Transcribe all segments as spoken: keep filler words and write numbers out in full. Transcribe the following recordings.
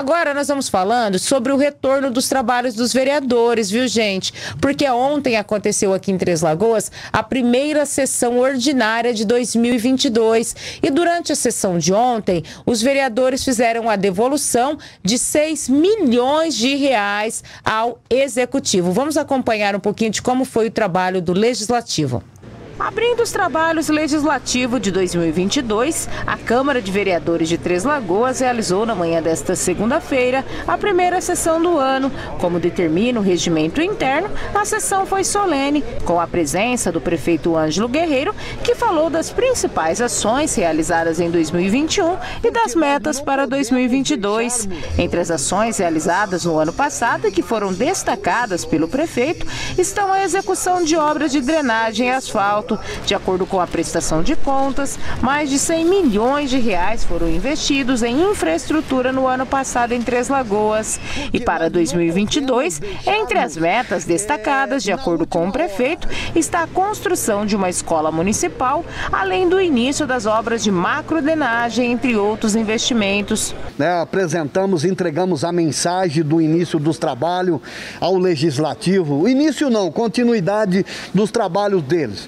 Agora nós vamos falando sobre o retorno dos trabalhos dos vereadores, viu, gente? Porque ontem aconteceu aqui em Três Lagoas a primeira sessão ordinária de dois mil e vinte e dois. E durante a sessão de ontem, os vereadores fizeram a devolução de seis milhões de reais ao Executivo. Vamos acompanhar um pouquinho de como foi o trabalho do Legislativo. Abrindo os trabalhos legislativos de dois mil e vinte e dois, a Câmara de Vereadores de Três Lagoas realizou na manhã desta segunda-feira a primeira sessão do ano. Como determina o regimento interno, a sessão foi solene, com a presença do prefeito Ângelo Guerreiro, que falou das principais ações realizadas em dois mil e vinte e um e das metas para dois mil e vinte e dois. Entre as ações realizadas no ano passado e que foram destacadas pelo prefeito, estão a execução de obras de drenagem e asfalto. De acordo com a prestação de contas, mais de cem milhões de reais foram investidos em infraestrutura no ano passado em Três Lagoas. E para dois mil e vinte e dois, entre as metas destacadas, de acordo com o prefeito, está a construção de uma escola municipal, além do início das obras de macrodrenagem, entre outros investimentos. Né, apresentamos, entregamos a mensagem do início dos trabalhos ao Legislativo. Início não, continuidade dos trabalhos deles.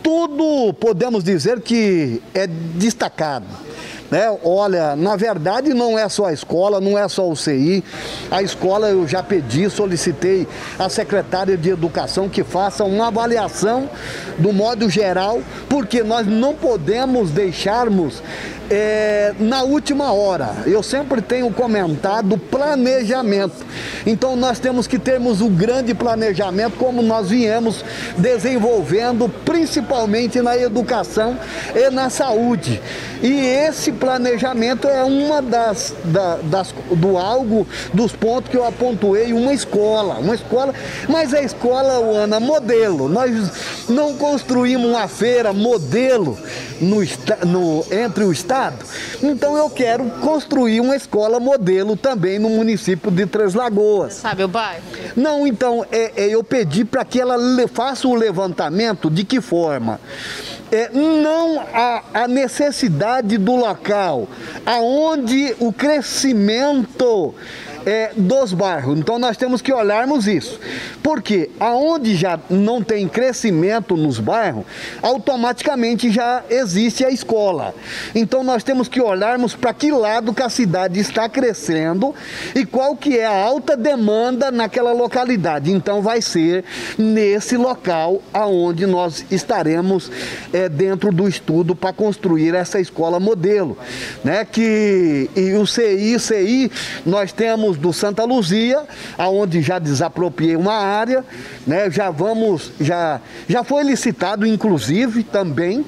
Tudo podemos dizer que é destacado. Né? Olha, na verdade não é só a escola, não é só o C I. A escola eu já pedi, solicitei à secretária de Educação que faça uma avaliação do modo geral, porque nós não podemos deixarmos é, na última hora. Eu sempre tenho comentado planejamento. Então nós temos que termos um grande planejamento, como nós viemos desenvolvendo, principalmente na educação e na saúde. E esse planejamento é uma das, da, das do algo dos pontos que eu apontei, uma escola, uma escola, mas a escola, Ana, modelo. Nós não construímos uma feira modelo no, no, entre o estado. Então eu quero construir uma escola modelo também no município de Três Lagoas. Você sabe o bairro? Não, então é, é, eu pedi para que ela faça o levantamento de que forma. É, não a, a necessidade do local, aonde o crescimento é, dos bairros. Então nós temos que olharmos isso. Porque aonde já não tem crescimento nos bairros, automaticamente já existe a escola. Então nós temos que olharmos para que lado que a cidade está crescendo e qual que é a alta demanda naquela localidade. Então vai ser nesse local aonde nós estaremos é, dentro do estudo para construir essa escola modelo, né? Que e o C I, C I nós temos do Santa Luzia, aonde já desapropriei uma área, né? Já vamos, já, já foi licitado, inclusive, também.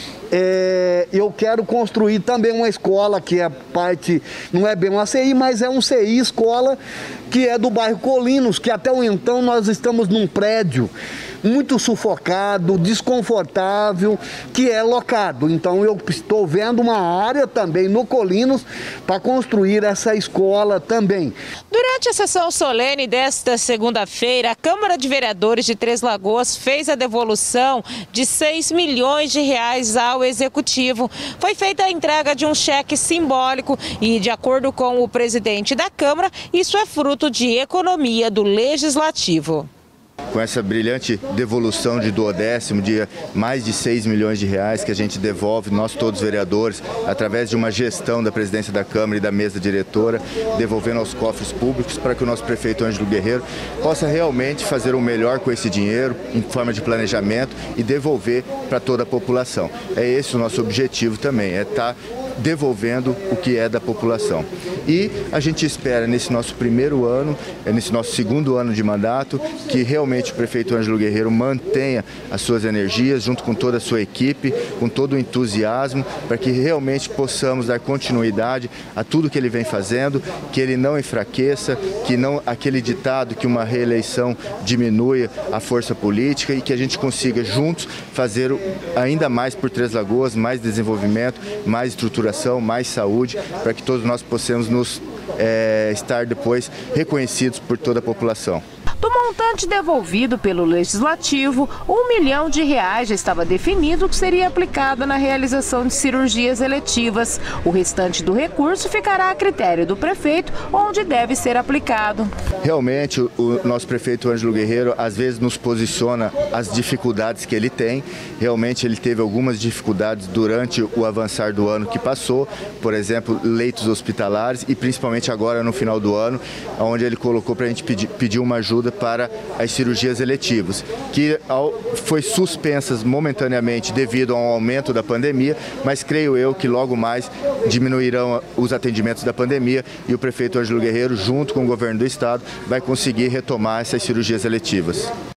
É, eu quero construir também uma escola que é parte, não é bem uma C I, mas é um C I escola que é do bairro Colinos, que até o então nós estamos num prédio muito sufocado, desconfortável, que é locado. Então eu estou vendo uma área também no Colinos para construir essa escola também. Durante a sessão solene desta segunda-feira, a Câmara de Vereadores de Três Lagoas fez a devolução de seis milhões de reais ao Executivo. Foi feita a entrega de um cheque simbólico e, de acordo com o presidente da Câmara, isso é fruto de economia do Legislativo. Com essa brilhante devolução de duodécimo de mais de seis milhões de reais que a gente devolve, nós todos vereadores, através de uma gestão da presidência da Câmara e da mesa diretora, devolvendo aos cofres públicos para que o nosso prefeito Ângelo Guerreiro possa realmente fazer o melhor com esse dinheiro, em forma de planejamento, e devolver para toda a população. É esse o nosso objetivo também, é estar devolvendo o que é da população. E a gente espera nesse nosso primeiro ano, nesse nosso segundo ano de mandato, que realmente o prefeito Ângelo Guerreiro mantenha as suas energias junto com toda a sua equipe, com todo o entusiasmo, para que realmente possamos dar continuidade a tudo que ele vem fazendo, que ele não enfraqueça, que não aquele ditado que uma reeleição diminui a força política e que a gente consiga juntos fazer ainda mais por Três Lagoas, mais desenvolvimento, mais estruturação, mais saúde, para que todos nós possamos nos é, estar depois reconhecidos por toda a população. Do montante devolvido pelo Legislativo, um milhão de reais já estava definido que seria aplicado na realização de cirurgias eletivas. O restante do recurso ficará a critério do prefeito, onde deve ser aplicado. Realmente, o nosso prefeito Ângelo Guerreiro, às vezes, nos posiciona as dificuldades que ele tem. Realmente, ele teve algumas dificuldades durante o avançar do ano que passou, por exemplo, leitos hospitalares e principalmente agora no final do ano, onde ele colocou para a gente pedir, pedir uma ajuda para as cirurgias eletivas, que foi suspensas momentaneamente devido ao aumento da pandemia, mas creio eu que logo mais diminuirão os atendimentos da pandemia e o prefeito Ângelo Guerreiro, junto com o governo do estado, vai conseguir retomar essas cirurgias eletivas.